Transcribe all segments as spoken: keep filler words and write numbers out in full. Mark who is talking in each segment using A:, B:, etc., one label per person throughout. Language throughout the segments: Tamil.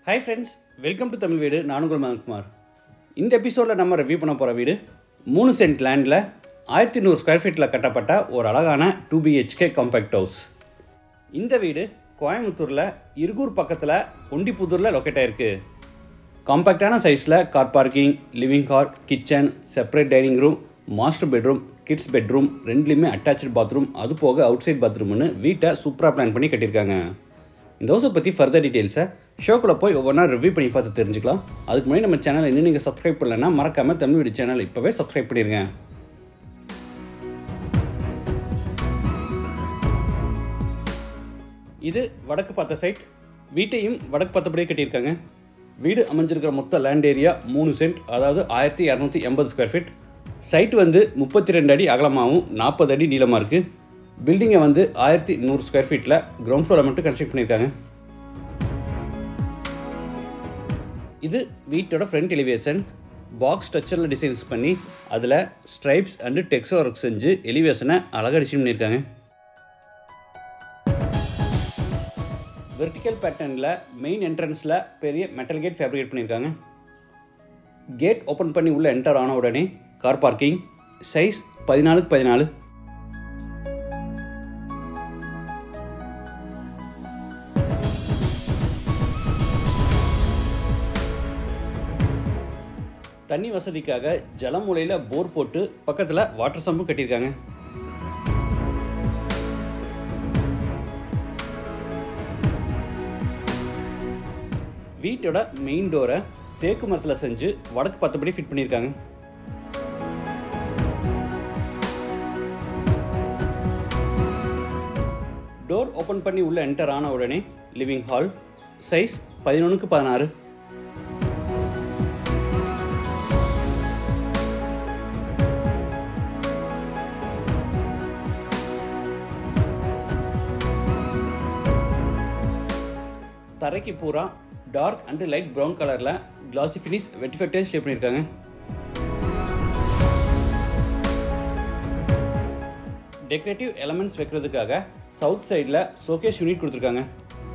A: Hi friends, welcome to Tamil Veedu. நான் உங்கள் மதன்குமார். இந்த எபிசோடில் நம்ம ரிவ்யூ பண்ண போகிற வீடு மூணு சென்ட் லேண்டில் ஆயிரத்தி நூறு ஸ்கொயர் ஃபீட்டில் கட்டப்பட்ட ஒரு அழகான டூ பிஹெச்கே காம்பேக்ட் ஹவுஸ். இந்த வீடு கோயம்புத்தூரில் இருகூர் பக்கத்தில் ஒண்டிப்புதூரில் லொக்கேட் ஆகிருக்கு. காம்பேக்டான சைஸில் car parking, living hall, kitchen, separate dining room, master bedroom, kids bedroom, ரெண்டுலேயுமே அட்டாச்சு பாத்ரூம், அது போக அவுட் சைட் பாத்ரூம்னு வீட்டை சூப்பராக பிளான் பண்ணி கட்டியிருக்காங்க. இந்த ஹவுஸை பற்றி ஃபர்தர் டீட்டெயில்ஸை ஷோக்குள்ளே போய் ஒவ்வொன்றா ரிவ்யூ பண்ணி பார்த்து தெரிஞ்சுக்கலாம். அதுக்கு முன்னாடி நம்ம சேனலை இன்னும் நீங்கள் சப்ஸ்கிரைப் பண்ணலன்னா மறக்காமல் தமிழ் வீடு சேனல் இப்போவே சப்ஸ்கிரைப் பண்ணிடுங்க. இது வடக்கு பார்த்த சைட். வீட்டையும் வடக்கு பார்த்தபடியே கட்டியிருக்காங்க. வீடு அமைஞ்சிருக்கிற மொத்த லேண்ட் ஏரியா மூணு சென்ட், அதாவது ஆயிரத்தி இரநூத்தி எண்பது ஸ்கொயர் ஃபீட். சைட் வந்து முப்பத்தி ரெண்டு அடி அகலமாகவும் நாற்பது அடி நீளமாக இருக்குது. பில்டிங்கை வந்து ஆயிரத்தி நூறு ஸ்கொயர் ஃபீட்டில் கிரவுண்ட் ஃப்ளோரில் மட்டும் கன்ஸ்ட்ரக்ட் பண்ணியிருக்காங்க. இது வீட்டோட ஃப்ரண்ட் எலிவேஷன். பாக்ஸ் ஸ்ட்ரக்சரில் டிசைன்ஸ் பண்ணி அதில் ஸ்ட்ரைப்ஸ் அண்டு டெக்ஸ்டர் ஒர்க் செஞ்சு எலிவேஷனை அழகாக டிசைன் பண்ணியிருக்காங்க. வெர்டிக்கல் பேட்டர்னில் மெயின் என்ட்ரன்ஸில் பெரிய மெட்டல் கேட் ஃபேப்ரிகேட் பண்ணியிருக்காங்க. கேட் ஓப்பன் பண்ணி உள்ள என்டர் ஆன உடனே கார் பார்க்கிங், சைஸ் பதினாலுக்கு பதினாலு. தண்ணி வசதிக்காக ஜலமூலையில் போர் போட்டு பக்கத்தில் வாட்டர் சம்பும் கட்டியிருக்காங்க. வீட்டோட மெயின் டோரை தேக்கு மரத்தில் செஞ்சு வடக்கு பார்த்தபடி ஃபிட் பண்ணியிருக்காங்க. டோர் ஓப்பன் பண்ணி உள்ள என்டர் ஆன உடனே லிவிங் ஹால், சைஸ் பதினொன்றுக்கு பதினாறு. தரைக்கு பூரா டார்க் அண்ட் லைட் ப்ரௌன் கலரில் classy finish vitrify tiles lay பண்ணியிருக்காங்க. டெக்கரேட்டிவ் எலமெண்ட்ஸ் வைக்கிறதுக்காக சவுத் சைடில் ஷோகேஸ் யூனிட் கொடுத்துருக்காங்க.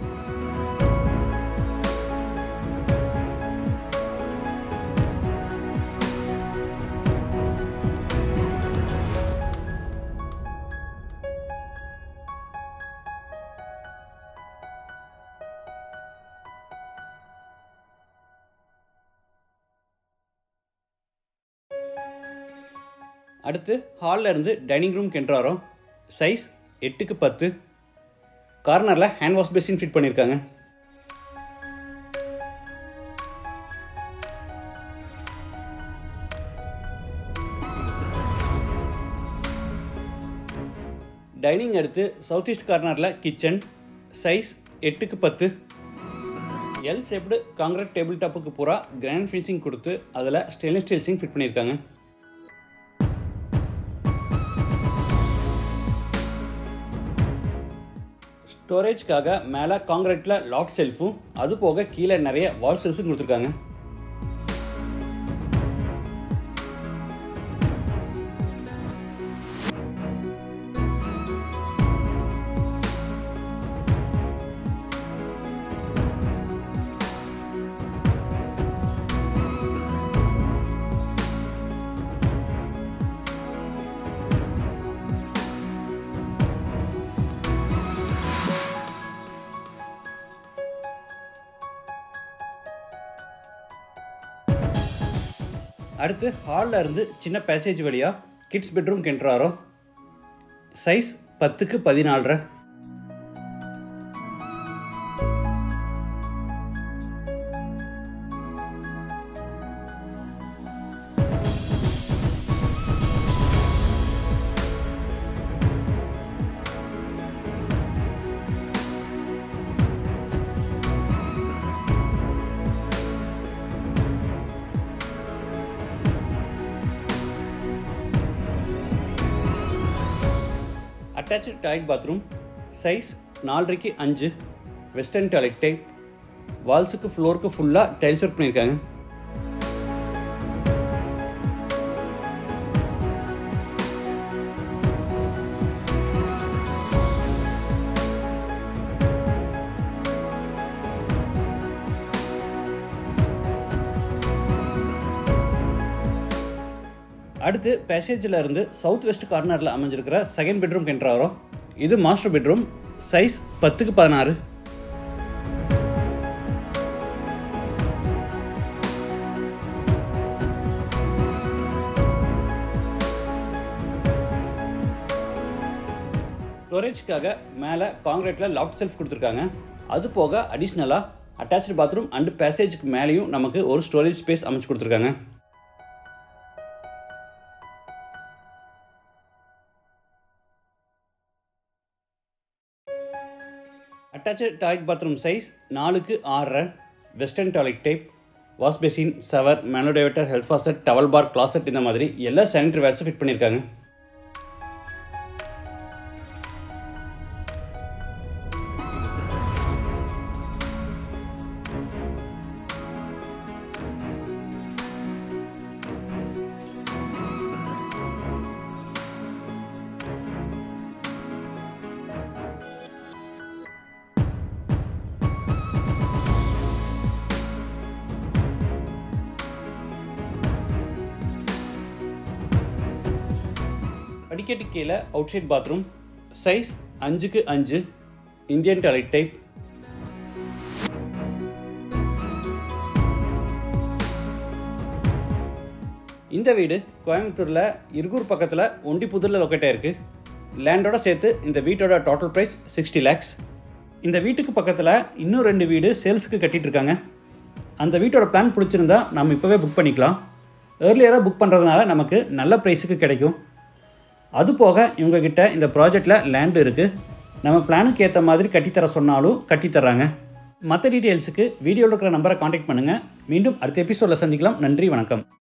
A: அடுத்து ஹாலில் இருந்து டைனிங் ரூம் கென்றாரோ, சைஸ் எட்டுக்கு பத்து. கார்னரில் ஹேண்ட் வாஷ் பேசின் ஃபிட் பண்ணியிருக்காங்க. டைனிங் அடுத்து சவுத் ஈஸ்ட் கார்னரில் கிச்சன், சைஸ் எட்டுக்கு பத்து. எல் ஷேப்டு காங்கிரீட் டேபிள் டாப்புக்கு பூரா கிரானைட் ஃபினிஷிங் கொடுத்து அதில் ஸ்டெயின்லெஸ் ஸ்டீல் சிங்க் ஃபிட் பண்ணியிருக்காங்க. ஸ்டோரேஜ்க்காக மேலே காங்கிரீட்டில் லாக் செல்ஃபும் அது போக கீழே நிறைய வால் செல்ஃபும் கொடுத்துருக்காங்க. அடுத்து ஹாலில் இருந்து சின்ன பேசேஜ் வழியாக கிட்ஸ் பெட்ரூம் கென்றாரோ, சைஸ் பத்துக்கு பதினாலரை. அட்டாச்சு டாய்லெட் பாத்ரூம், சைஸ் நாலரைக்கு அஞ்சு. Western toilet type. வால்ஸுக்கு ஃப்ளோருக்கு ஃபுல்லாக டைல்ஸ் ஒர்க் பண்ணியிருக்காங்க. அடுத்து பேசேஜில் இருந்து சவுத் வெஸ்ட் கார்னரில் அமைஞ்சிருக்கிற செகண்ட் பெட்ரூம் என்ட்ரு ஆகிறோம். இது மாஸ்டர் பெட்ரூம், சைஸ் பத்துக்கு பதினாறு. ஸ்டோரேஜ்க்காக மேலே காங்கிரீட்டில் லாஃப்ட் செல்ஃப் கொடுத்துருக்காங்க. அது போக அடிஷ்னலாக அட்டாச்சு பாத்ரூம் அண்டு பேசேஜுக்கு மேலேயும் நமக்கு ஒரு ஸ்டோரேஜ் ஸ்பேஸ் அமைச்சு கொடுத்துருக்காங்க. அட்டாச்சு டாய்லெட் பாத்ரூம் சைஸ் நாலுக்கு ஆறரை, western toilet type, wash basin, shower, மேனோடைவேட்டர், health faucet, towel bar, closet இந்த மாதிரி எல்லா சானிட்டரி வேர்ஸும் ஃபிட் பண்ணியிருக்காங்க. படிக்கட்டு கீழே அவுட் சைட் பாத்ரூம், சைஸ் அஞ்சுக்கு அஞ்சு, இந்தியன் டாய்லெட் டைப். இந்த வீடு கோயம்புத்தூரில் இருகூர் பக்கத்தில் ஒண்டிப்புதூரில் லொக்கேட் ஆயிருக்கு. லேண்டோட சேர்த்து இந்த வீட்டோட டோட்டல் ப்ரைஸ் சிக்ஸ்டி லேக்ஸ். இந்த வீட்டுக்கு பக்கத்தில் இன்னும் ரெண்டு வீடு சேல்ஸுக்கு கட்டிகிட்டு இருக்காங்க. அந்த வீட்டோட பிளான் பிடிச்சிருந்தா நம்ம இப்போவே புக் பண்ணிக்கலாம். ஏர்லியராக புக் பண்ணுறதுனால நமக்கு நல்ல ப்ரைஸுக்கு கிடைக்கும். அது போக இவங்ககிட்ட இந்த ப்ராஜெக்டில் லேண்டு இருக்குது. நம்ம பிளானுக்கு ஏற்ற மாதிரி கட்டித்தர சொன்னாலும் கட்டித்தர்றாங்க. மற்ற டீட்டெயில்ஸுக்கு வீடியோவில் இருக்கிற நம்பரை காண்டாக்ட் பண்ணுங்கள். மீண்டும் அடுத்த எபிசோடில் சந்திக்கலாம். நன்றி, வணக்கம்.